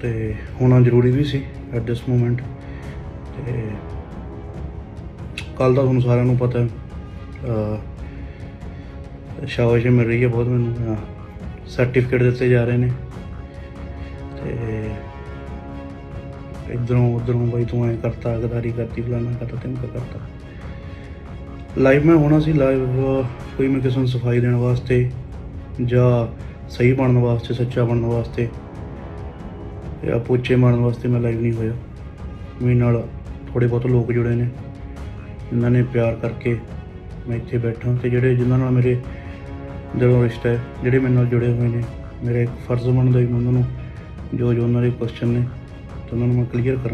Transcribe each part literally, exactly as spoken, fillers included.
ਤੇ ਹੋਣਾ ਜ਼ਰੂਰੀ ਵੀ ਸੀ ਐਟ ਦਿਸ ਮੂਮੈਂਟ। ਤੇ ਕੱਲ੍ਹ ਦਾ ਤੁਹਾਨੂੰ ਸਾਰਿਆਂ ਨੂੰ ਪਤਾ ਸ਼ਾਬਾਸ਼ ਮਿਲ ਰਹੀ ਹੈ ਬਹੁਤ ਮੈਨੂੰ, ਸਰਟੀਫਿਕੇਟ ਦਿੱਤੇ ਜਾ ਰਹੇ ਨੇ। ਤੇ ਇੱਧਰੋਂ ਉੱਧਰੋਂ ਬਾਈ ਤੂੰ ਐਂ ਕਰਤਾ, ਗਦਾਰੀ ਕਰਤੀ, ਫਲਾਨਾ ਕਰਤਾ, ਧਮਕਾ ਕਰਤਾ। ਲਾਈਵ ਮੈਂ ਹੋਣਾ ਸੀ, ਲਾਈਵ ਕੋਈ ਮੈਂ ਕਿਸੇ ਨੂੰ ਸਫਾਈ ਦੇਣ ਵਾਸਤੇ ਜਾਂ ਸਹੀ ਬਣਨ ਵਾਸਤੇ, ਸੱਚਾ ਬਣਨ ਵਾਸਤੇ ਜਾਂ ਪੋਚੇ ਮਾਰਨ ਵਾਸਤੇ ਮੈਂ ਲਾਈਵ ਨਹੀਂ ਹੋਇਆ। ਮੇਰੇ ਨਾਲ ਥੋੜ੍ਹੇ ਬਹੁਤ ਲੋਕ ਜੁੜੇ ਨੇ ਜਿਨ੍ਹਾਂ ਨੇ ਪਿਆਰ ਕਰਕੇ ਮੈਂ ਇੱਥੇ ਬੈਠਾ, ਅਤੇ ਜਿਹੜੇ ਜਿਨ੍ਹਾਂ ਨਾਲ ਮੇਰੇ ਦਿਲੋਂ ਰਿਸ਼ਤਾ ਹੈ, ਜਿਹੜੇ ਮੇਰੇ ਨਾਲ ਜੁੜੇ ਹੋਏ ਨੇ, ਮੇਰਾ ਇੱਕ ਫਰਜ਼ ਬਣਦਾ ਵੀ ਮੈਂ ਉਹਨਾਂ ਨੂੰ ਜੋ ਜੋ ਉਹਨਾਂ ਦੇ ਕੁਐਸਚਨ ਨੇ ਅਤੇ ਉਹਨਾਂ ਨੂੰ ਮੈਂ ਕਲੀਅਰ ਕਰਾਂ।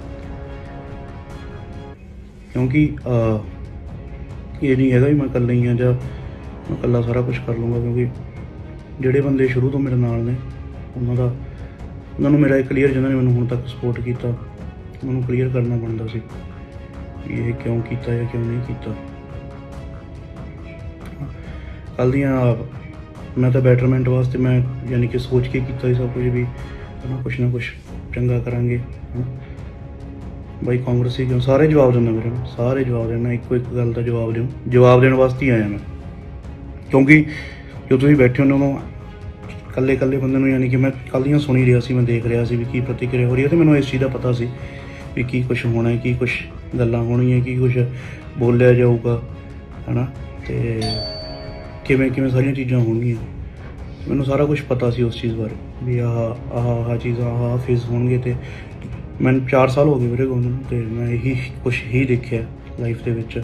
ਕਿਉਂਕਿ ਇਹ ਨਹੀਂ ਹੈਗਾ ਵੀ ਮੈਂ ਇਕੱਲਾ ਹੀ ਹਾਂ ਜਾਂ ਮੈਂ ਇਕੱਲਾ ਸਾਰਾ ਕੁਛ ਕਰ ਲੂੰਗਾ, ਕਿਉਂਕਿ ਜਿਹੜੇ ਬੰਦੇ ਸ਼ੁਰੂ ਤੋਂ ਮੇਰੇ ਨਾਲ ਨੇ ਉਹਨਾਂ ਦਾ ਉਹਨਾਂ ਨੂੰ ਮੇਰਾ ਇਹ ਕਲੀਅਰ, ਜਿਨ੍ਹਾਂ ਨੇ ਮੈਨੂੰ ਹੁਣ ਤੱਕ ਸਪੋਰਟ ਕੀਤਾ, ਉਹਨਾਂ ਨੂੰ ਕਲੀਅਰ ਕਰਨਾ ਬਣਦਾ ਸੀ ਵੀ ਇਹ ਕਿਉਂ ਕੀਤਾ ਜਾਂ ਕਿਉਂ ਨਹੀਂ ਕੀਤਾ। ਕੱਲ੍ਹ ਦੀਆਂ ਮੈਂ ਤਾਂ ਬੈਟਰਮੈਂਟ ਵਾਸਤੇ ਮੈਂ ਯਾਨੀ ਕਿ ਸੋਚ ਕੇ ਕੀਤਾ ਸੀ ਸਭ ਕੁਝ ਵੀ ਹੈ ਨਾ, ਕੁਛ ਨਾ ਕੁਛ ਚੰਗਾ ਕਰਾਂਗੇ। ਬਾਈ ਕਾਂਗਰਸੀ ਕਿਉਂ, ਸਾਰੇ ਜਵਾਬ ਦਿੰਦਾ ਮੇਰੇ ਨੂੰ, ਸਾਰੇ ਜਵਾਬ ਦੇਣਾ, ਇੱਕੋ ਇੱਕ ਗੱਲ ਦਾ ਜਵਾਬ ਦਿਓ, ਜਵਾਬ ਦੇਣ ਵਾਸਤੇ ਹੀ ਆਇਆ ਮੈਂ। ਕਿਉਂਕਿ ਜੋ ਤੁਸੀਂ ਬੈਠੇ ਹੁੰਦੇ ਉਹਨੂੰ ਇਕੱਲੇ ਇਕੱਲੇ ਬੰਦੇ ਨੂੰ, ਯਾਨੀ ਕਿ ਮੈਂ ਕੱਲ੍ਹ ਦੀਆਂ ਸੁਣੀ ਰਿਹਾ ਸੀ, ਮੈਂ ਦੇਖ ਰਿਹਾ ਸੀ ਵੀ ਕੀ ਪ੍ਰਤੀਕਿਰਿਆ ਹੋ ਰਹੀ ਹੈ, ਅਤੇ ਮੈਨੂੰ ਇਸ ਚੀਜ਼ ਦਾ ਪਤਾ ਸੀ ਵੀ ਕੀ ਕੁਛ ਹੋਣਾ ਹੈ, ਕੀ ਕੁਛ ਗੱਲਾਂ ਹੋਣੀਆਂ, ਕੀ ਕੁਛ ਬੋਲਿਆ ਜਾਊਗਾ ਹੈ ਨਾ, ਅਤੇ ਕਿਵੇਂ ਕਿਵੇਂ ਸਾਰੀਆਂ ਚੀਜ਼ਾਂ ਹੋਣਗੀਆਂ। ਮੈਨੂੰ ਸਾਰਾ ਕੁਛ ਪਤਾ ਸੀ ਉਸ ਚੀਜ਼ ਬਾਰੇ ਵੀ ਆਹ ਆਹ ਆਹ ਚੀਜ਼ਾਂ ਆਹ ਫੇਸ ਹੋਣਗੇ। ਅਤੇ ਮੈਨੂੰ ਚਾਰ ਸਾਲ ਹੋ ਗਏ ਵੀਰੇ ਗਾਉਂਦੇ ਨੂੰ, ਅਤੇ ਮੈਂ ਇਹੀ ਕੁਛ ਹੀ ਦੇਖਿਆ ਲਾਈਫ ਦੇ ਵਿੱਚ।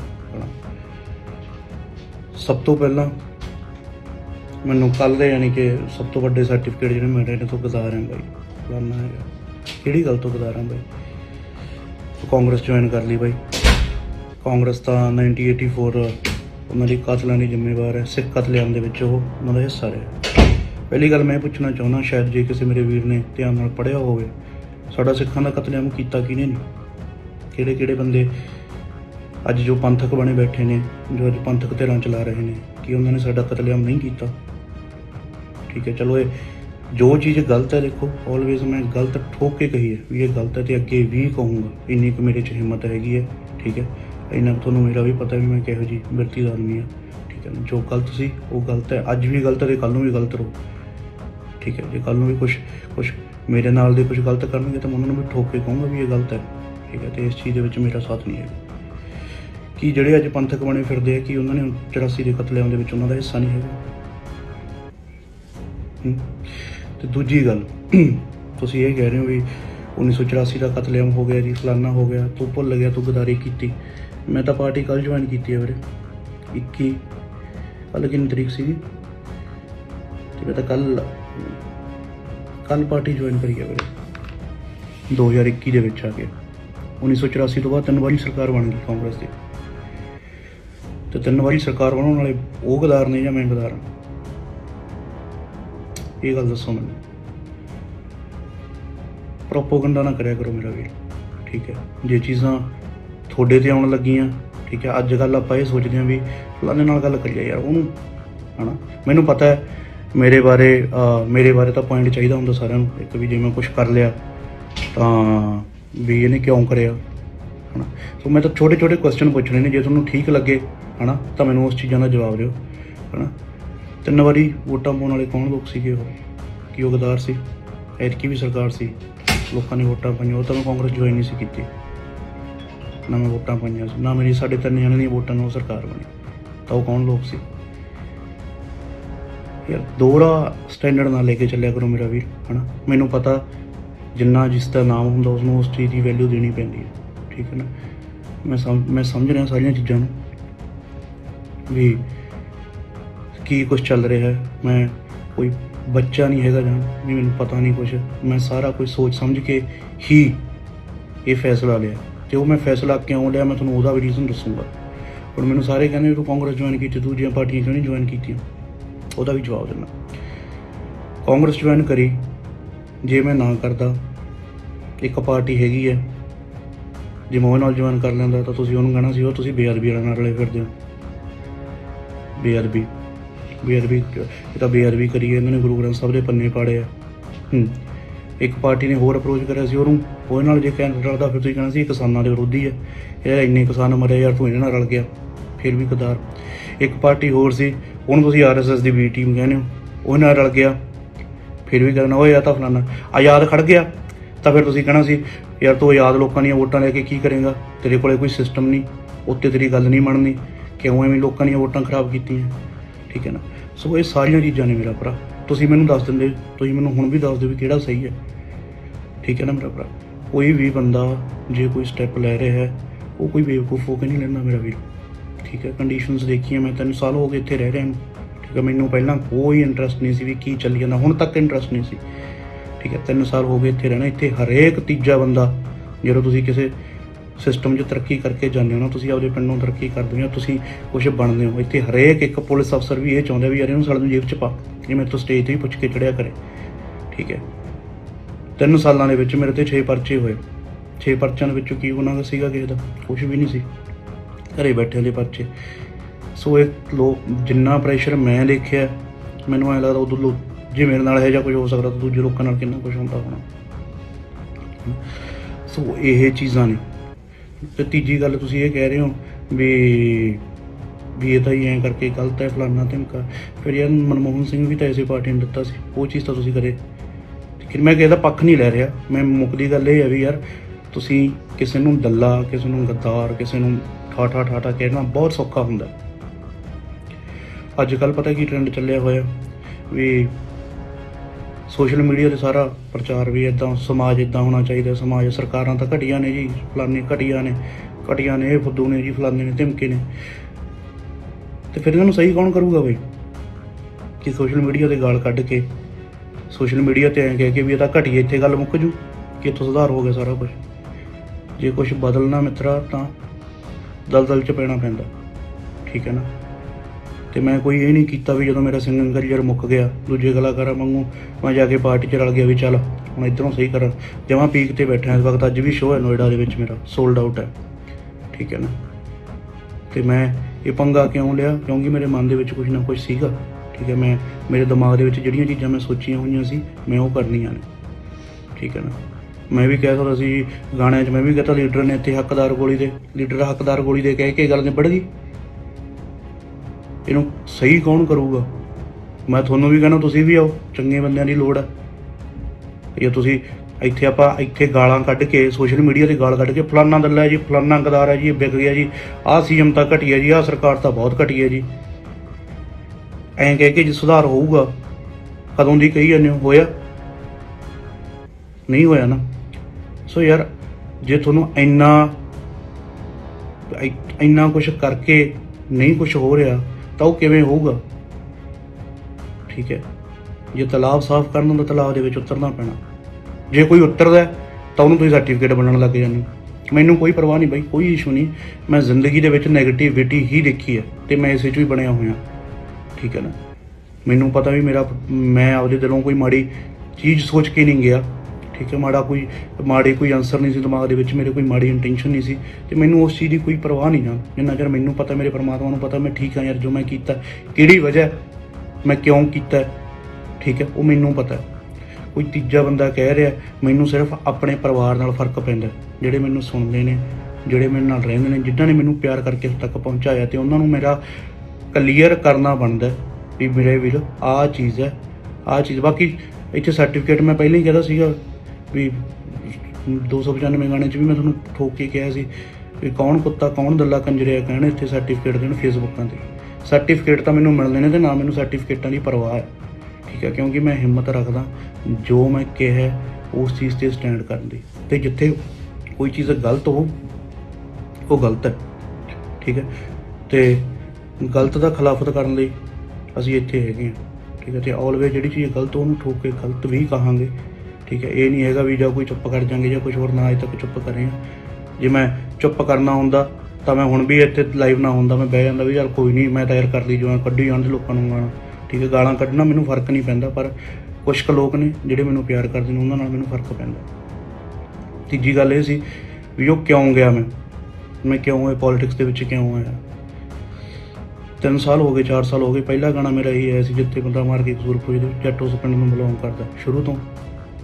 ਸਭ ਤੋਂ ਪਹਿਲਾਂ ਮੈਨੂੰ ਕੱਲ੍ਹ ਦੇ ਯਾਨੀ ਕਿ ਸਭ ਤੋਂ ਵੱਡੇ ਸਰਟੀਫਿਕੇਟ ਜਿਹੜੇ ਮਿਲ ਰਹੇ ਨੇ ਤੋਂ ਗਦਾਰ ਹੈ ਬਾਈ, ਫਲਾਨਾ ਹੈਗਾ। ਕਿਹੜੀ ਗੱਲ ਤੋਂ ਗਦਾਰ ਹੈ ਬਾਈ? ਕਾਂਗਰਸ ਜੁਆਇਨ ਕਰ ਲਈ ਬਾਈ। ਕਾਂਗਰਸ ਤਾਂ ਨਾਈਨਟੀ ਏਟੀ ਫੋਰ ਉਹਨਾਂ ਦੀ ਕਤਲਾਂ ਦੀ ਜ਼ਿੰਮੇਵਾਰ ਹੈ, ਸਿੱਖ ਕਤਲੇਆਮ ਦੇ ਵਿੱਚ ਉਹ ਉਹਨਾਂ ਦਾ ਹਿੱਸਾ ਰਿਹਾ। ਪਹਿਲੀ ਗੱਲ ਮੈਂ ਇਹ ਪੁੱਛਣਾ ਚਾਹੁੰਦਾ, ਸ਼ਾਇਦ ਜੇ ਕਿਸੇ ਮੇਰੇ ਵੀਰ ਨੇ ਧਿਆਨ ਨਾਲ ਪੜ੍ਹਿਆ ਹੋਵੇ, ਸਾਡਾ ਸਿੱਖਾਂ ਦਾ ਕਤਲੇਆਮ ਕੀਤਾ ਕਿਹਨੇ ਨਹੀਂ? ਕਿਹੜੇ ਕਿਹੜੇ ਬੰਦੇ ਅੱਜ ਜੋ ਪੰਥਕ ਬਣੇ ਬੈਠੇ ਨੇ, ਜੋ ਅੱਜ ਪੰਥਕ ਧਿਰਾਂ ਚਲਾ ਰਹੇ ਨੇ, ਕੀ ਉਹਨਾਂ ਨੇ ਸਾਡਾ ਕਤਲੇਆਮ ਨਹੀਂ ਕੀਤਾ? ਠੀਕ ਹੈ, ਚਲੋ ਇਹ ਜੋ ਚੀਜ਼ ਗਲਤ ਹੈ, ਦੇਖੋ ਆਲਵੇਜ਼ ਮੈਂ ਗਲਤ ਠੋਕ ਕੇ ਕਹੀ ਹੈ ਵੀ ਇਹ ਗਲਤ ਹੈ, ਅਤੇ ਅੱਗੇ ਵੀ ਕਹੂੰਗਾ, ਇੰਨੀ ਕੁ ਮੇਰੇ 'ਚ ਹਿੰਮਤ ਹੈਗੀ ਹੈ। ਠੀਕ ਹੈ, ਇੰਨਾ ਕੁ ਤੁਹਾਨੂੰ ਮੇਰਾ ਵੀ ਪਤਾ ਵੀ ਮੈਂ ਕਿਹੋ ਜਿਹੀ ਬਿਰਤੀ ਦਾ ਆਦਮੀ ਹਾਂ। ਠੀਕ ਹੈ, ਜੋ ਗਲਤ ਸੀ ਉਹ ਗਲਤ ਹੈ, ਅੱਜ ਵੀ ਗਲਤ ਹੈ ਅਤੇ ਕੱਲ੍ਹ ਨੂੰ ਵੀ ਗਲਤ ਰਹੋ। ਠੀਕ ਹੈ, ਜੇ ਕੱਲ੍ਹ ਨੂੰ ਵੀ ਕੁਛ ਕੁਛ ਮੇਰੇ ਨਾਲ ਦੇ ਕੁਛ ਗਲਤ ਕਰਨਗੇ ਤਾਂ ਮੈਂ ਉਹਨਾਂ ਨੂੰ ਵੀ ਠੋਕ ਕੇ ਕਹੂੰਗਾ ਵੀ ਇਹ ਗਲਤ ਹੈ। ਠੀਕ ਹੈ, ਅਤੇ ਇਸ ਚੀਜ਼ ਦੇ ਵਿੱਚ ਮੇਰਾ ਸਾਥ ਨਹੀਂ ਹੈਗਾ। ਕਿ ਜਿਹੜੇ ਅੱਜ ਪੰਥਕ ਬਣੇ ਫਿਰਦੇ ਆ, ਕਿ ਉਹਨਾਂ ਨੇ ਚੁਰਾਸੀ ਦੇ ਕਤਲੇਆਮ ਦੇ ਵਿੱਚ ਉਹਨਾਂ ਦਾ ਹਿੱਸਾ ਨਹੀਂ ਹੈਗਾ? ਅਤੇ ਦੂਜੀ ਗੱਲ, ਤੁਸੀਂ ਇਹ ਕਹਿ ਰਹੇ ਹੋ ਵੀ ਉੱਨੀ ਸੌ ਚੁਰਾਸੀ ਦਾ ਕਤਲੇਆਮ ਹੋ ਗਿਆ ਜੀ, ਫਲਾਨਾ ਹੋ ਗਿਆ, ਤੂੰ ਭੁੱਲ ਗਿਆ, ਤੂੰ ਗਦਾਰੀ ਕੀਤੀ। ਮੈਂ ਤਾਂ ਪਾਰਟੀ ਕੱਲ੍ਹ ਜੁਆਇਨ ਕੀਤੀ ਹੈ ਵੀਰੇ, ਇੱਕੀ ਕੱਲ੍ਹ ਕਿੰਨੀ ਤਰੀਕ ਸੀਗੀ, ਅਤੇ ਮੈਂ ਤਾਂ ਕੱਲ੍ਹ ਕੱਲ੍ਹ ਪਾਰਟੀ ਜੁਆਇਨ ਕਰੀ ਹੈ ਵੀਰੇ, ਦੋ ਹਜ਼ਾਰ ਇੱਕੀ ਦੇ ਵਿੱਚ ਆ ਕੇ। ਉੱਨੀ ਸੌ ਚੁਰਾਸੀ ਤੋਂ ਬਾਅਦ ਤਿੰਨ ਵਾਰੀ ਸਰਕਾਰ ਬਣ ਗਈ ਕਾਂਗਰਸ ਦੀ, ਅਤੇ ਤਿੰਨ ਵਾਰੀ ਸਰਕਾਰ ਬਣਾਉਣ ਵਾਲੇ ਉਹ ਗਦਾਰ ਨੇ ਜਾਂ ਮੈਂ ਗਦਾਰ ਹਾਂ? ਇਹ ਗੱਲ ਦੱਸੋ ਮੈਨੂੰ। ਪ੍ਰੋਪੋਗੰਡਾ ਨਾ ਕਰਿਆ ਕਰੋ ਮੇਰਾ ਵੀਰ। ਠੀਕ ਹੈ, ਜੇ ਚੀਜ਼ਾਂ ਤੁਹਾਡੇ 'ਤੇ ਆਉਣ ਲੱਗੀਆਂ, ਠੀਕ ਹੈ, ਅੱਜ ਕੱਲ੍ਹ ਆਪਾਂ ਇਹ ਸੋਚਦੇ ਹਾਂ ਵੀ ਫਲਾਣੇ ਨਾਲ ਗੱਲ ਕਰੀਏ ਯਾਰ ਉਹਨੂੰ, ਹੈ ਨਾ। ਮੈਨੂੰ ਪਤਾ ਹੈ ਮੇਰੇ ਬਾਰੇ ਮੇਰੇ ਬਾਰੇ ਤਾਂ ਪੁਆਇੰਟ ਚਾਹੀਦਾ ਹੁੰਦਾ ਸਾਰਿਆਂ ਨੂੰ, ਇੱਕ ਵੀ ਜੇ ਮੈਂ ਕੁਛ ਕਰ ਲਿਆ ਤਾਂ ਵੀ ਇਹਨੇ ਕਿਉਂ ਕਰਿਆ, ਹੈ ਨਾ। ਸੋ ਮੈਂ ਤਾਂ ਛੋਟੇ ਛੋਟੇ ਕੁਐਸਚਨ ਪੁੱਛਣੇ ਨੇ, ਜੇ ਤੁਹਾਨੂੰ ਠੀਕ ਲੱਗੇ ਹੈ ਨਾ ਤਾਂ ਮੈਨੂੰ ਉਸ ਚੀਜ਼ਾਂ ਦਾ ਜਵਾਬ ਦਿਓ, ਹੈ ਨਾ। ਤਿੰਨ ਵਾਰੀ ਵੋਟਾਂ ਪਾਉਣ ਵਾਲੇ ਕੌਣ ਲੋਕ ਸੀਗੇ? ਉਹ ਕੀ ਉਹ ਗਦਾਰ ਸੀ? ਐਤਕੀ ਵੀ ਸਰਕਾਰ ਸੀ, ਲੋਕਾਂ ਨੇ ਵੋਟਾਂ ਪਾਈਆਂ, ਉਹ ਤਾਂ ਮੈਂ ਕਾਂਗਰਸ ਜੁਆਇਨ ਨਹੀਂ ਸੀ ਕੀਤੀ, ਨਾ ਮੈਂ ਵੋਟਾਂ ਪਾਈਆਂ ਸੀ, ਨਾ ਮੇਰੀ ਸਾਡੇ ਤਿੰਨ ਜਣਿਆਂ ਦੀਆਂ ਵੋਟਾਂ ਨਾਲ ਉਹ ਸਰਕਾਰ ਬਣੀ। ਤਾਂ ਉਹ ਕੌਣ ਲੋਕ ਸੀ ਯਾਰ? ਦੋਹਰਾ ਸਟੈਂਡਰਡ ਨਾਲ ਲੈ ਕੇ ਚੱਲਿਆ ਕਰੋ ਮੇਰਾ ਵੀਰ, ਹੈ ਨਾ। ਮੈਨੂੰ ਪਤਾ ਜਿੰਨਾ ਜਿਸ ਦਾ ਨਾਮ ਹੁੰਦਾ ਉਸਨੂੰ ਉਸ ਚੀਜ਼ ਦੀ ਵੈਲਿਊ ਦੇਣੀ ਪੈਂਦੀ ਹੈ। ਠੀਕ ਹੈ ਨਾ, ਮੈਂ ਸਮ ਮੈਂ ਸਮਝ ਰਿਹਾ ਸਾਰੀਆਂ ਚੀਜ਼ਾਂ ਨੂੰ ਵੀ ਕੀ ਕੁਛ ਚੱਲ ਰਿਹਾ ਹੈ। ਮੈਂ ਕੋਈ ਬੱਚਾ ਨਹੀਂ ਹੈਗਾ ਜਾਂ ਵੀ ਮੈਨੂੰ ਪਤਾ ਨਹੀਂ ਕੁਛ, ਮੈਂ ਸਾਰਾ ਕੁਝ ਸੋਚ ਸਮਝ ਕੇ ਹੀ ਇਹ ਫੈਸਲਾ ਲਿਆ, ਅਤੇ ਉਹ ਮੈਂ ਫੈਸਲਾ ਕਿਉਂ ਲਿਆ ਮੈਂ ਤੁਹਾਨੂੰ ਉਹਦਾ ਵੀ ਰੀਜ਼ਨ ਦੱਸੂੰਗਾ। ਹੁਣ ਮੈਨੂੰ ਸਾਰੇ ਕਹਿੰਦੇ ਤੂੰ ਕਾਂਗਰਸ ਜੁਆਇਨ ਕੀਤੀ, ਦੂਜੀਆਂ ਪਾਰਟੀਆਂ ਕਿਉਂ ਨਹੀਂ ਜੁਆਇਨ ਕੀਤੀਆਂ? ਉਹਦਾ ਵੀ ਜਵਾਬ ਦਿੰਦਾ। ਕਾਂਗਰਸ ਜੁਆਇਨ ਕਰੀ, ਜੇ ਮੈਂ ਨਾ ਕਰਦਾ, ਇੱਕ ਪਾਰਟੀ ਹੈਗੀ ਹੈ, ਜੇ ਮੈਂ ਉਹਦੇ ਨਾਲ ਜੁਆਇਨ ਕਰ ਲੈਂਦਾ ਤਾਂ ਤੁਸੀਂ ਉਹਨੂੰ ਕਹਿਣਾ ਸੀ ਉਹ ਤੁਸੀਂ ਬੇਅਦਬੀ ਵਾਲਾ ਨਾਲ ਰਲੇ ਫਿਰਦੇ ਹੋ। ਬੇਅਦਬੀ ਬੇਅਦਬੀ ਇਹ ਤਾਂ ਬੇਅਦਬੀ ਕਰੀ ਹੈ ਇਹਨਾਂ ਨੇ, ਗੁਰੂ ਗ੍ਰੰਥ ਸਾਹਿਬ ਦੇ ਪੰਨੇ ਪਾੜੇ ਆ। एक पार्टी ने होर अप्रोच करा सी ਉਹਨੂੰ ਉਹਦੇ ਨਾਲ ਜੇ कैंडिडेट रलदा फिर ਤੁਸੀਂ कहना सी किसानों के विरोधी है, ਇਹ ਇੰਨੇ किसान मरे यार तू ਇਹਨਾਂ ਨਾਲ रल गया, फिर भी गद्दार। एक पार्टी होर सी ਉਹਨੂੰ ਤੁਸੀਂ आर एस एस की बी टीम कहने हो, ਉਹਦੇ ਨਾਲ रल गया, फिर भी कहना ਉਹ या ਤਾਂ फलाना। आज़ाद खड़ गया तो फिर ਤੁਸੀਂ कहना सी यार तू आज़ाद लोगों ਦੀਆਂ वोटां लैके की करेगा, तेरे कोले कोई सिस्टम नहीं, उत्ते तेरी गल नहीं मननी, क्यों एवं लोगों ਦੀਆਂ वोटां खराब कीतियां, ठीक है ना। सो ये सारिया चीज़ां ने मेरा भरा, तुसीं मैनूं दस दिंदे, तुसीं मैनूं हुण भी दस दिओ भी किहड़ा सही है, ठीक है ना मेरा भरा। कोई भी बंदा जे कोई स्टैप लै रहा है वो कोई बेवकूफ़ होकर नहीं लेना मेरा वीर, ठीक है। कंडीशनस देखिए, मैं तीन साल हो गए इत्थे रह रहा हूँ, ठीक है। मैनूं पहलां कोई इंटरस्ट नहीं सी भी की चली जांदा, हुण तक इंटरस्ट नहीं सी, ठीक है। तीन साल हो गए इत्थे रहना, इत्थे हरेक तीजा बंदा जो तुसीं किसी सिस्टम 'ਚ तरक्की करके जाते हो ना, तुसीं आपदे पिंडों तरक्की करदे हो, तुसीं कुछ बनते हो, इत्थे हरेक एक पुलिस अफसर भी ये चाहुंदा भी यार इहनूं साले नूं जेब 'ਚ पा, ये मेरे तो स्टेज ते ही पुछ के चढ़िया करे, ठीक है। तीन सालों के विच मेरे ते छे परचे होए, छे परचों के की उन्हां दा सीगा किसी दा कुछ भी नहीं सी, घरे बैठे दे परचे। सो एक लोग जिन्ना प्रैशर मैं देखिया मैनूं ऐ लगदा उदों जे मेरे नाल इहो जिहा कुछ हो सकदा तो दूजे लोकां नाल किन्ना कुछ हुंदा होना। सो ये चीज़ां ने। तो तीजी गल तुसीं ये कह रहे हो भी भी ये तो ही ऐ करके गलत है फलाना धिमका, फिर यार मनमोहन सिंह भी तो ऐसी पार्टी ने दिता सी, वो चीज़ तो तुसीं कदे, लेकिन मैं किसी का पक्ष नहीं लै रहा, मैं मुकदी गल ये है भी यार तुसीं किसी नूं दल्ला, किसी नूं गद्दार, किसी नूं ठाठा ठाठा कहना बहुत सौखा हुंदा। अजकल पता की ट्रेंड चलिया होया भी सोशल मीडिया से सारा प्रचार भी इदा, समाज इदा होना चाहिए, समाज सरकारां तां घटिया ने जी, फलाने घटिया ने, घटिया ने, फुद्दू ने जी, फलाने ने, धिमके ने। तो फिर इन्होंने सही कौन करूँगा बई कि सोशल मीडिया से गाल कढ़ के, सोशल मीडिया ते ऐ कह के भी ये घटिया, इत्थे गल मुक जू कि इत्थों सुधार हो गया सारा कुछ। जे कुछ बदलना मित्रा तां दलदल च पैना पैंदा, ठीक है ना। तो मैं कोई ये नहीं किया भी जो मेरा सिंगिंग करियर मुक गया दूजे कलाकारां वांगू मैं जाके पार्टी च रल गया भी चल हुण इधरों सही करा, जमा पीक ते बैठा इस वक्त। अज भी शो है नोएडा दे विच मेरा सोल्ड आउट है, ठीक है ना। तो मैं ये पंगा क्यों लिया, क्योंकि मेरे मन दे विच कुछ ना कुछ सीगा, ठीक है। मैं मेरे दिमाग दे विच जिहड़ियां चीज़ां मैं सोचियां होईयां सी मैं वो करनियां ने, ठीक है ना। मैं भी कह सकदा सी गाणिਆਂ 'ਚ मैं भी कहता लीडर ने इत्थे हकदार गोली दे, लीडर हकदार गोली दे कह के गल निबड़ गई। इनू सही कौन करूगा, मैं थोनों भी कहना तुसीं भी आओ, चंगे बंदियां दी लोड़ है। ये तुसीं इत्थे आपां इत्थे गालां कढ के सोशल मीडिया ते गाल कढ के फलाना दल्ला है जी, फलाना गदार है जी, बिक गया जी, आह सीएम तां घटिया जी, आह सरकार तां बहुत घटिया जी, ऐं कह के जी सुधार होऊगा, कदों दी कही जांदे हो, होया नहीं होया ना। सो यार जे थोनों इन्ना इन्ना कुछ करके नहीं कुछ हो रहा तो वो किवें होऊगा, ठीक है। जे तालाब साफ करना तो तालाब दे विच उतरना पैना, जे कोई उतरदा तो उन्होंने तुसीं सर्टिफिकेट बनन लग जांदे। मैनूं कोई परवाह नहीं बई, कोई इशू नहीं, मैं जिंदगी दे विच नैगेटिविटी ही देखी है तो मैं इस भी बनया होया, ठीक है ना। मैनूं पता भी मेरा मैं आपदे दिलों कोई माड़ी चीज़ सोच के नहीं गया, ठीक है। माड़ा कोई माड़े कोई आंसर नहीं सी दिमाग दे विच, मेरे कोई माड़ी इंटेंशन नहीं सी, तो मैनूं उस चीज़ की कोई परवाह नहीं ना, जिन्ना चਿਰ मैनूं पता मेरे परमात्मा नूं पता मैं ठीक हाँ यार, जो मैं कीता किहड़ी वजह मैं क्यों कीता, ठीक है, वो मैनूं पता। कोई तीजा बंदा कह रहा मैनूं सिर्फ अपने परिवार नाल फर्क पैंदा, जिहड़े मैनूं सुणदे ने, जिहड़े मेरे नाल रहिंदे ने, जिन्हां ने मैनूं प्यार करके इस तक पहुँचाया, तो उन्हां नूं मेरा क्लीयर करना बनदा भी मेरे वीर आह चीज़ है, आह चीज़। बाकी इत्थे सर्टिफिकेट मैं पहले ही कहता सीगा भी दो सौ पचानवे गाने भी मैं थोड़ा ठोक के कहा सी भी कौन कुत्ता कौन दल्ला कंजरिया कहने इतने सर्टिफिकेट देन फेसबुकों से। सर्टिफिकेट तो मैनूं मिलने ने, तो ना मैनूं सर्टिफिकेटां की परवाह है, ठीक है, क्योंकि मैं हिम्मत रखदा जो मैं कहा उस चीज़ से स्टैंड करन दी, ते जिथे कोई चीज़ गलत हो वो गलत है, ठीक है। तो गलत का खिलाफत करन लई असीं इत्थे हैगे हां, ठीक है। तो ऑलवेज जिहड़ी चीज़ गलत उहनूं ठोक के गलत भी कहांगे, ठीक है। ये नहीं है भी जो कोई चुप कर जाएंगे या कुछ होर, ना अज तक चुप करे हैं। जे मैं चुप करना होंदा तो मैं हुण भी इत्थे लाइव ना होंदा, मैं बह जांदा भी चल कोई नहीं, मैं तो यार कर ली जो कड्ढी जाण दे लोकां नूं गालां, ठीक है। गालां कड्ढना मैनूं फर्क नहीं पैंदा, पर कुछ क लोग ने जिहड़े मैनूं प्यार करदे ने उन्हां नाल मैनूं फर्क पैंदा। तीजी गल ये सी भी वो क्यों गया, मैं मैं क्यों ये पॉलिटिक्स दे विच क्यों आया। तीन साल हो गए, चार साल हो गए, पहला गाना मेरा यही आया सी जिथे बंदा मार के कसूर पुछदे, जट उस पिंड नूं बिलोंग करदा, शुरू तो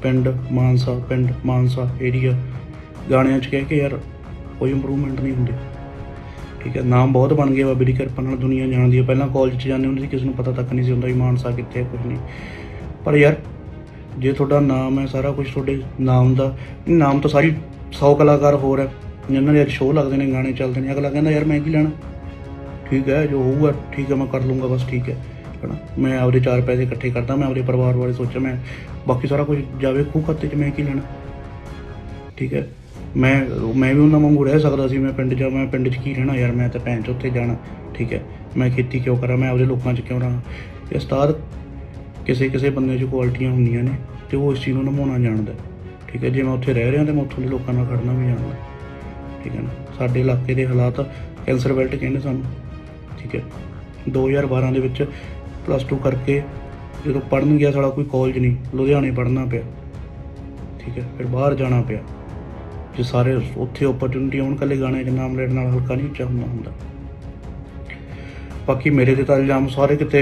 पिंड मानसा पिंड मानसा एरिया गाणिਆਂ 'ਚ कह के यार कोई इंप्रूवमेंट नहीं होंदी। ठीक है, नाम बहुत बन गया बाबे दी किरपा नाल दुनिया जानदी है। पहलां कॉलेज 'ਚ जांदे हुंदे सी किसी नूं पता तक नहीं सी हुंदा भी मानसा कित्थे है, कुछ नहीं। पर यार जे तुहाडा नाम है, सारा कुछ तुहाडे नाम दा नाम तो सारी सौ कलाकार होर है जिन्हां दे शो लगदे ने, गाने चलदे ने। अगला कहंदा यार मैं की लैणा, ठीक है जो होऊगा ठीक है मैं कर लूँगा बस, ठीक है है ना। मैं आपदे चार पैसे इकट्ठे करदा, मैं आपदे परिवार बारे सोचा, मैं बाकी सारा कुछ जावे खूह खाते 'ਚ मैं की लैणा। ठीक है, मैं मैं भी उन्हां वांगू रह सकदा सी। मैं पिंड जा मैं पिंड 'ਚ की रहना यार, मैं तो भैन 'ਚ उत्थे जाना। ठीक है, मैं खेती क्यों करा, मैं आपदे लोकां 'ਚ क्यों रहां। ये उस्ताद किसी किसी बंदे 'ਚ क्वालिटियां हुंदियां ने ते वो इस चीज़ नूं निभाउणा जाणदा। ठीक है, जे मैं उत्थे रह रहा तो मैं उत्थों दे लोकां नाल खड़ना भी जाणदा। ठीक है ना, साडे इलाके दे हालात कैंसर बेल्ट कहंदे सानूं। ठीक है, दो हज़ार बारह दे विच प्लस टू करके जो पढ़न गया साड़ा कोई कॉलेज नहीं, लुधियाने पढ़ना पिया। ठीक है, फिर बाहर जाना पिया। जो सारे उत्थे अपॉर्चुनिटी आउण, कल्ले गाने 'ਚ नाम लेण नाल हल्का नहीं उच्चा हुंदा हुंदा। बाकी मेरे ते तां इल्जाम सारे किते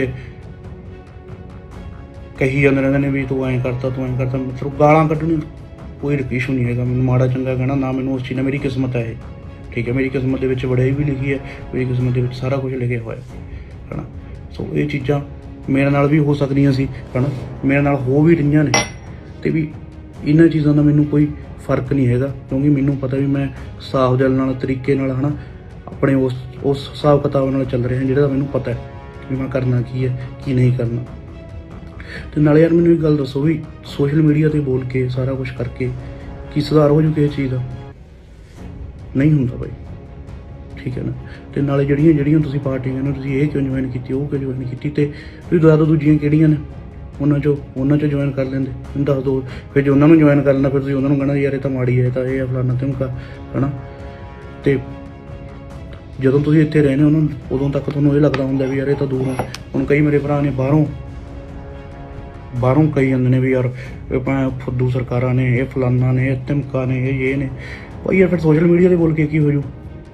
कही जांदे रहिंदे ने भी तूं ऐं करता तूं ऐं करता। मतलब गालां कड्ढणी कोई इशू नहीं है, मैनूं माड़ा चंगा कहना ना, मैनूं उस चीज़ ने मेरी किस्मत है। ठीक है, मेरी किस्मत दे विच वड़ाई भी लिखी है, मेरी किस्मत दे विच सारा कुछ लिखिया होया है ना। सो ये चीज़ां मेरे नाल भी हो सकदियां सी है ना, मेरे नाल हो भी रहीआं ने, ते भी इन्हां चीज़ां दा मैनूं कोई फर्क नहीं हैगा, क्योंकि मैनूं पता भी मैं साफ दिल नाल तरीके नाल है ना अपने उस उस हिसाब किताब नाल चल रहा जिहड़ा मैनूं पता है कि मैं करना की है की नहीं करना। तो नाले यार मैनूं एक गल दसो भी सोशल मीडिया ते बोल के सारा कुछ करके की सुधार हो जू किसी चीज़ का? नहीं हुंदा भाई। ठीक है ना, तो नाले जड़ियां जड़ियां तुसीं पार्टियां ने तुसीं ये क्यों ज्वाइन की, वो क्यों ज्वाइन की, तो तुसीं दस दो दूजियां किहड़ियां ने उन्हां चों उन्हां चों ज्वाइन कर लैंदे, मैनूं दस दो। फिर जो उन्होंने ज्वाइन कर लेना फिर तुसीं उन्हां नूं कहना यार ये तो माड़ी है, तो ये फलाना धिमका है ना। तो ਜਦੋਂ ਤੁਸੀਂ ਇੱਥੇ ਰਹਿੰਦੇ ਹੋ ਨਾ ਉਦੋਂ ਤੱਕ ਤੁਹਾਨੂੰ ਇਹ ਲੱਗਦਾ ਹੁੰਦਾ ਵੀ ਯਾਰ ਇਹ ਤਾਂ ਦੂਰ ਆ। ਹੁਣ ਕਈ ਮੇਰੇ ਭਰਾ ਨੇ ਬਾਹਰੋਂ ਬਾਹਰੋਂ ਕਈ ਜਾਂਦੇ ਨੇ ਵੀ ਯਾਰ ਇਹ ਭਾਵੇਂ ਫੁੱਦੂ ਸਰਕਾਰਾਂ ਨੇ, ਇਹ ਫਲਾਨਾ ਨੇ, ਇਹ ਧਮਕਾ ਨੇ, ਇਹ ਇਹ ਨੇ। ਭਾਈ ਯਾਰ ਫਿਰ ਸੋਸ਼ਲ ਮੀਡੀਆ 'ਤੇ ਬੋਲ ਕੇ ਕੀ ਹੋ ਜੂ?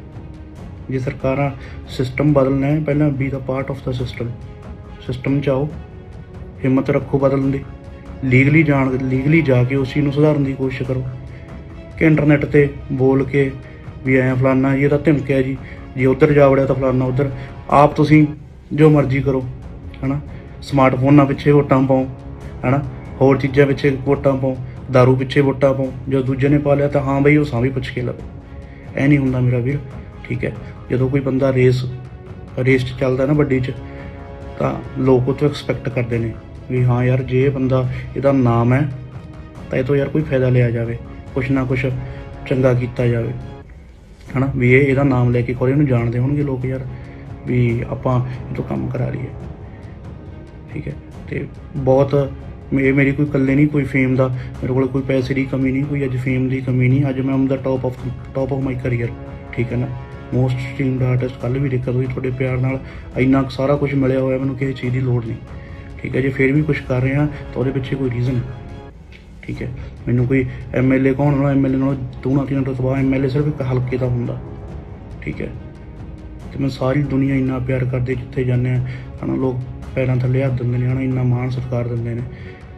ਜੇ ਸਰਕਾਰਾਂ ਸਿਸਟਮ ਬਦਲਣਾ ਹੈ ਪਹਿਲਾਂ ਬੀ ਦਾ ਪਾਰਟ ਆਫ ਦਾ ਸਿਸਟਮ ਸਿਸਟਮ 'ਚ ਆਓ, ਹਿੰਮਤ ਰੱਖੋ ਬਦਲਣ ਦੀ, ਲੀਗਲੀ ਜਾਣ ਲੀਗਲੀ ਜਾ ਕੇ ਉਸ ਚੀਜ਼ ਨੂੰ ਸੁਧਾਰਨ ਦੀ ਕੋਸ਼ਿਸ਼ ਕਰੋ। ਕਿ ਇੰਟਰਨੈਟ 'ਤੇ ਬੋਲ ਕੇ ਵੀ ਐਂ ਫਲਾਨਾ ਜੀ ਇਹ ਤਾਂ ਧਮਕਿਆ ਜੀ, ਜੇ ਉੱਧਰ ਜਾ ਵੜਿਆ ਤਾਂ ਫਲਾਨਾ ਉੱਧਰ। ਆਪ ਤੁਸੀਂ ਜੋ ਮਰਜ਼ੀ ਕਰੋ ਹੈ ਨਾ, ਸਮਾਰਟਫੋਨਾਂ ਪਿੱਛੇ ਵੋਟਾਂ ਪਾਓ ਹੈ ਨਾ, ਹੋਰ ਚੀਜ਼ਾਂ ਪਿੱਛੇ ਵੋਟਾਂ ਪਾਓ, ਦਾਰੂ ਪਿੱਛੇ ਵੋਟਾਂ ਪਾਓ। ਜੋ ਦੂਜੇ ਨੇ ਪਾ ਲਿਆ ਤਾਂ ਹਾਂ ਬਈ ਉਹ ਸਾਂ ਵੀ ਪੁੱਛ ਕੇ ਲਵੇ। ਇਹ ਨਹੀਂ ਹੁੰਦਾ ਮੇਰਾ ਵੀਰ। ਠੀਕ ਹੈ, ਜਦੋਂ ਕੋਈ ਬੰਦਾ ਰੇਸ ਰੇਸ 'ਚ ਚੱਲਦਾ ਨਾ ਵੱਡੀ 'ਚ, ਤਾਂ ਲੋਕ ਉਹ ਤੋਂ ਐਕਸਪੈਕਟ ਕਰਦੇ ਨੇ ਵੀ ਹਾਂ ਯਾਰ ਜੇ ਇਹ ਬੰਦਾ ਇਹਦਾ ਨਾਮ ਹੈ ਤਾਂ ਇਹ ਤੋਂ ਯਾਰ ਕੋਈ ਫਾਇਦਾ ਲਿਆ ਜਾਵੇ, ਕੁਛ ਨਾ ਕੁਛ ਚੰਗਾ ਕੀਤਾ ਜਾਵੇ है ना। भी ये ਇਹਦਾ ਨਾਮ ਲੈ ਕੇ ਕੋਈ ਇਹਨੂੰ ਜਾਣਦੇ ਹੋਣਗੇ ਲੋਕ ਯਾਰ ਵੀ ਆਪਾਂ ਇਹ ਤੋਂ ਕੰਮ ਕਰਾ ਲਈਏ। ਠੀਕ ਹੈ, ਤੇ ਬਹੁਤ ਇਹ ਮੇਰੀ ਕੋਈ ਇਕੱਲੇ ਨਹੀਂ ਕੋਈ ਫੇਮ ਦਾ, ਮੇਰੇ ਕੋਲ ਕੋਈ ਪੈਸੇ ਦੀ ਕਮੀ ਨਹੀਂ, ਕੋਈ ਅੱਜ ਫੇਮ ਦੀ ਕਮੀ ਨਹੀਂ। ਅੱਜ ਮੈਂ ਆਮ ਦਾ top of top of my career. ਠੀਕ ਹੈ ਨਾ, ਮੋਸਟ ਸਟ੍ਰੀਮਡ ਆਰਟਿਸਟ। ਕੱਲ੍ਹ ਵੀ ਦੇਖਿਆ ਤੁਸੀਂ ਤੁਹਾਡੇ ਪਿਆਰ ਨਾਲ ਇੰਨਾ ਸਾਰਾ ਕੁਝ ਮਿਲਿਆ ਹੋਇਆ, ਮੈਨੂੰ ਕਿਸੇ ਚੀਜ਼ ਦੀ ਲੋੜ ਨਹੀਂ। ਠੀਕ ਹੈ, ਜੇ ਫਿਰ ਵੀ ਕੁਛ ਕਰ ਰਿਹਾ ਤਾਂ ਉਹਦੇ ਪਿੱਛੇ ਕੋਈ ਰੀਜ਼ਨ ਹੈ। ठीक है, मैनू कोई एम एल ए कौन होना, एम एल ए नालों दूना तीन रुतबा, एम एल ए सिर्फ एक हल्के का हुंदा। ठीक है, तो मैं सारी दुनिया इन्ना प्यार करते जिथे जाने है ना, लोग पैरों थले हथ देंगे है ना, इन्ना मान सत्कार देंगे ने।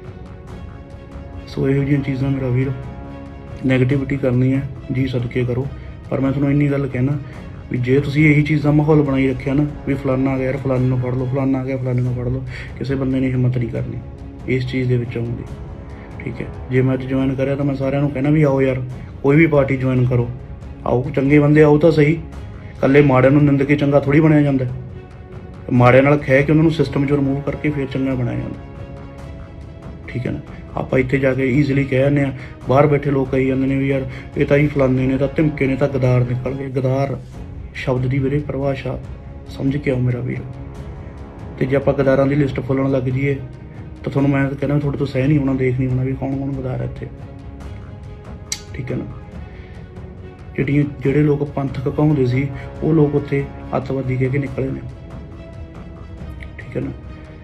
सो इहो जिहियां चीज़ां मेरा वीर नैगेटिविटी करनी है जी सदके करो। पर मैं तुहानूं इन्नी गल कहना भी जे तुसीं यही चीज़ का माहौल बनाई रखिया ना भी फलाना आ गया यार फलाने नूं फड़ लो, फलाना आ गया फलाने नूं फड़ लो, किसी बंदे ने हिम्मत नहीं करनी इस चीज़ दे विच आउण दी। ठीक है, जे मैं अज ज्वाइन करा तो मैं सारिਆਂ ਨੂੰ कहना भी आओ यार कोई भी पार्टी ज्वाइन करो, आओ चंगे बंदे आओ तो सही। कल्ले माड़िਆਂ ਨੂੰ निंद के चंगा थोड़ी ਬਣਿਆ ਜਾਂਦਾ, माड़िਆਂ ਨਾਲ ਖਹਿ ਕੇ ਉਹਨਾਂ ਨੂੰ सिस्टम 'ਚੋਂ रिमूव करके फिर चंगा बनाया ਜਾਂਦਾ। ठीक है ना, ਆਪਾਂ ਇੱਥੇ ਜਾ ਕੇ ਈਜ਼ੀਲੀ ਕਹਿ ਜਾਂਦੇ ਹਾਂ, ਬਾਹਰ ਬੈਠੇ ਲੋਕ ਕਹੀ ਜਾਂਦੇ ਨੇ ਵੀ ਯਾਰ ਇਹ ਤਾਂ ਹੀ ਫਲਾਨੇ ਨੇ ਤਾਂ ਧਮਕੇ ਨੇ ਤਾਂ ਗਦਾਰ ਨਿਕਲ ਗਏ। ਗਦਾਰ ਸ਼ਬਦ ਦੀ ਵੀਰੇ ਪਰਿਭਾਸ਼ਾ ਸਮਝ ਕੇ ਆਓ ਮੇਰਾ ਵੀਰ। ਤੇ ਜੇ ਆਪਾਂ ਗਦਾਰਾਂ ਦੀ ਲਿਸਟ ਫੁੱਲਣ ਲੱਗ ਜਾਈਏ तो थोड़ा मैं कहना थोड़े तो सह नहीं होना, देख नहीं होना भी कौन कौन गदार है इत्थे। ठीक है ना, जिहड़ियां जिहड़े लोग पंथ घकाउंदे सी वो लोग उत्थे अतवादी कह के निकले ने। ठीक है ना,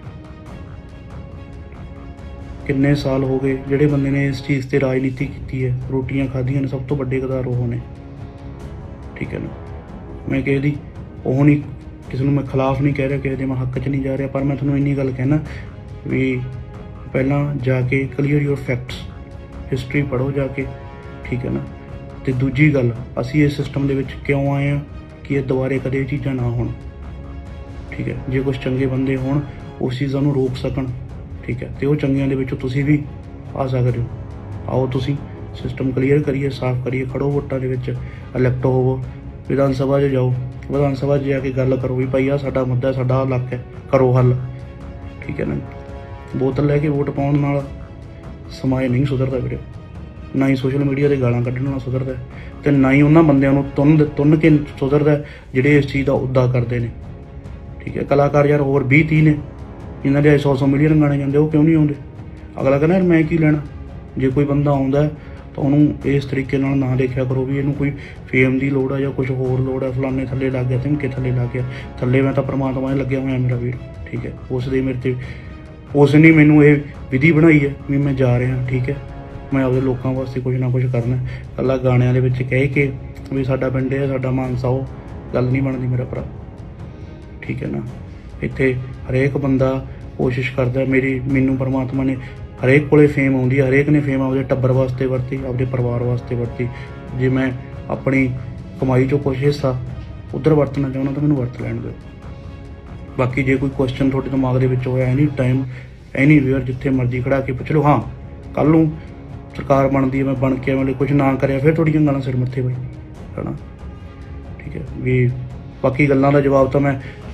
किन्ने साल हो गए जिहड़े बंदे ने इस चीज़ ते राजनीति की है, रोटियां खाधियां ने, सब तो वड्डे गदार वो ने। ठीक है ना, मैं किसी दी ओह नहीं, किसी नूं मैं खिलाफ नहीं कह रहा, किसी दे मैं हक च नहीं जा रहा, पर मैं तुहानूं इन्नी गल कहना भी पहला जाके क्लीयर योर फैक्ट्स हिस्टरी पढ़ो जाके, ठीक है ना। तो दूजी गल, असी इस सिस्टम दे विच क्यों आए हैं कि ये दोबारे कदे चीज़ां ना होण, ठीक है। जे कुछ चंगे बंदे होण उस चीज़ां नूं रोक सकण, ठीक है, तो वो चंगियां दे विचों तुसीं भी आ सकदे हो। आओ तुसीं सिस्टम क्लीयर करिए, साफ करिए, खड़ो वोटां दे विच, इलैक्ट होवो, विधान सभा 'च जाओ, विधान सभा 'च जाके गल करो भी भाई आ साडा मुद्दा, साडा हक है, करो हल, ठीक है ना। बोतल लैके वोट पाउण नाल समाज नहीं सुधरदा वीरे, ना ही सोशल मीडिया ते गालां कड्ढण नाल सुधरदा, ते ना ही उन्हां बंदिआं नूं तुन्न तुन्न के सुधरदा जिहड़े इस चीज़ दा उद्दा करदे ने, ठीक है। कलाकार यार होर बीह तीह ने जिन्हां दे सौ सौ मिलियन गाने जांदे, वो क्यों नहीं आउंदे? अगला कहना यार मैं की लैणा। जे कोई बंदा आउंदा तो उन्होंने इस तरीके नाल ना देखा करो भी इनू कोई फेम की लोड़ है या कुछ होर लोड़ है, फलाने थले लग गया, धिमके थले लग गया, थले मैं तो परमात्मा ने लग्या होया मेरा वीर, ठीक है। उसने मेरे ते उसने मैनू ये विधि बनाई है भी मैं जा रहा, ठीक है, मैं अपने लोगों वास्ते कुछ ना कुछ करना। कला गाणियां दे विच कह के भी साडा पिंड है, साडा मानसा, वो गल नहीं बनती मेरा भरा, ठीक है ना। इत्थे हरेक बंदा कोशिश करता, मेरी मैनू परमात्मा ने हरेक कोले फेम आउंदी है, हरेक ने फेम अपने टब्बर वास्ते वरती, अपने परिवार वास्ते वरती। जे मैं अपनी कमाई चो कुछ हिस्सा उधर वरतना चाहना तो मैनू वरत लैण दो। बाकी जे कोई क्वेश्चन थोड़े दिमाग के होया एनी टाइम एनी वेयर जिथे मर्जी खड़ा के पुछ लो, हाँ कल नूं सरकार बनती है, मैं बन के मतलब कुछ ना कराया फिर थोड़ियां गल्लां सिर मत्थे बई, है ना, ठीक है। भी बाकी गल्लां दा जवाब तो मैं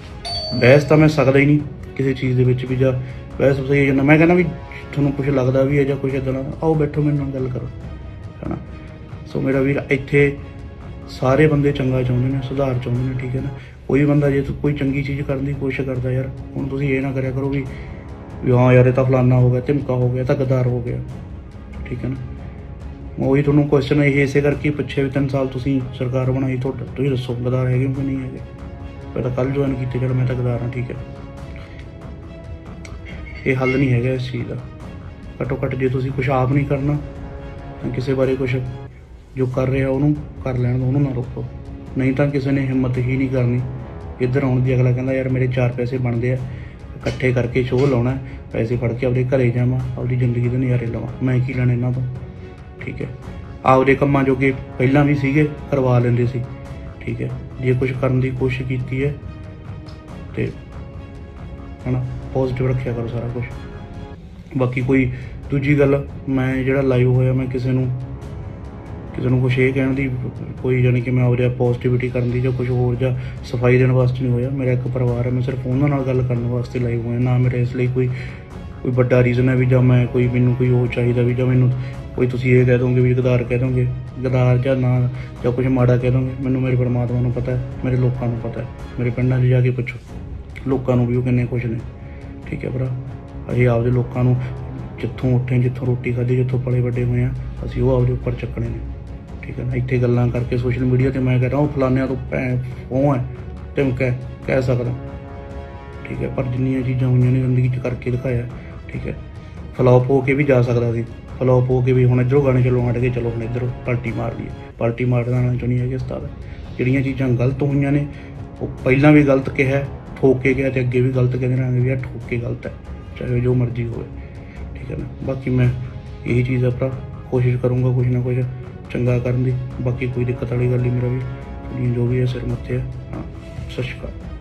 बहस तो मैं सकदा ही नहीं किसी चीज़ के विच भी, जा बहस सही जाना। मैं कहना भी तुहानूं कुछ लगदा भी है जां कुछ इदां दा, आओ बैठो मेरे नाल गल करो, है ना। सो मेरा वीर इत्थे सारे बंदे चंगा चाहुंदे ने, सुधार चाहुंदे ने, ठीक है ना। कोई बंदा जे कोई चंगी चीज़ करने की कोशिश करता यार, हुण तुसीं ये ना करिया करो भी हाँ यार ये तो फलाना हो गया, धिमका हो गया, तो गद्दार हो गया, ठीक है ना। मैं वही तुहानूं क्वेश्चन ये इसे करके पुछे भी तीन साल तुसीं सरकार बनाई, तुहाडा तुसीं दसो गद्दार है कि नहीं है? मैं तो कल ज्वाइन की, चलो मैं तो गद्दार हाँ, ठीक है। ये हल नहीं है इस चीज़ का। घट्टो घट्ट जे तुसीं कुछ आप नहीं करना तो किसी बारे कुछ जो कर रहा उन्होंने कर लैण दो, उन्होंने ना रोको, नहीं तो किसी ने हिम्मत ही नहीं करनी इधर आने की। अगला कहता यार मेरे चार पैसे बनते हैं, इकट्ठे करके शो लाना, पैसे फड़ के अपने घरे जावां, अपनी जिंदगी के नज़ारे लवां, मैं की लैणा इन्हां तों, ठीक है। आपदे कम्मां जो कि पहलां भी सीगे करवा लैंदे सी, ठीक है। जे कुछ करने की कोशिश की है तो है ना पॉजिटिव रखिया करो सारा कुछ। बाकी कोई दूजी गल, मैं जिहड़ा लाइव होया मैं किसी नूं किसी नूं कुछ ये कहण दी कोई जानी कि मैं आपदे पॉजिटिविटी करन दी जां कुछ होर जां सफाई देने वास्ते नहीं होया। मेरा एक परिवार है, मैं सिर्फ उन्हां नाल गल करन वास्ते लाइव होया, ना मेरा इसलिए कोई कोई बड़ा रीजन है भी जां मैं कोई मैनूं कोई वो चाहिदा भी जां मैनूं कोई तुसीं ये कह दोगे भी गदार कह दोगे, गदार जां ना जां कुछ माड़ा कह दोगे। मैनूं मेरे परमात्मा नूं पता है, मेरे लोकां नूं पता है, मेरे पिंडां 'च जाके पुछो लोकां नूं भी वो किन्ने खुश ने, ठीक है भरा। असीं आपदे लोकां नूं जिੱਥੋਂ ਉੱਠੇ, जिੱਥੋਂ रोटी खाधी, जिੱਥੋਂ पले ਵੱਡੇ होए हैं, ਅਸੀਂ ਉਹ आपदे ਉੱਪਰ ਚੱਕਣੇ ने, ठीक है ना। इत्थे गल्लां करके सोशल मीडिया ते मैं कह रहा हूँ फलानिया तो भैं ਉਹ है धिमका कह सकदा, ठीक है। पर जिन्नियां चीज़ां होईयां ने जिंदगी 'ਚ करके दिखाया, ठीक है। फ्लॉप हो के भी जा सकदा सी, फ्लॉप हो के भी हुण इधरों गाने चलो हट के चलो हुण इधरों पार्टी मार लईए, पार्टी मारना चो नहीं है उस्ताद। जिहड़ियां चीज़ां गलत होईयां ने वो पहलां भी गलत कहा, ठोक के कहा, तो अगे भी गलत कहते रहांगे भी यार ठोक के गलत है, चाहे जो मर्जी होए, ठीक है ना। बाकी मैं यही चीज़ अपना कोशिश करूँगा कुछ ना कुछ चंगा करने की। बाकी कोई दिक्कत वाली गल नहीं मेरा भी, जो भी है सिर मत्थे है। हाँ, सत श्री अकाल।